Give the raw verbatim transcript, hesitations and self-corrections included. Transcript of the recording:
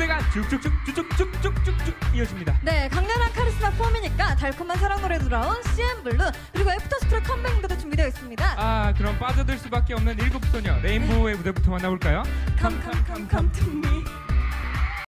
무대가 쭉쭉쭉 쭉쭉쭉쭉쭉 이어집니다. 네, 강렬한 카리스마 폼이니까 달콤한 사랑 노래 돌아온 씨엠블루 그리고 애프터스쿨의 컴백 무대도 준비되어 있습니다. 아, 그럼 빠져들 수밖에 없는 일곱 소녀 레인보우의 무대부터 만나볼까요? Come come come come to me.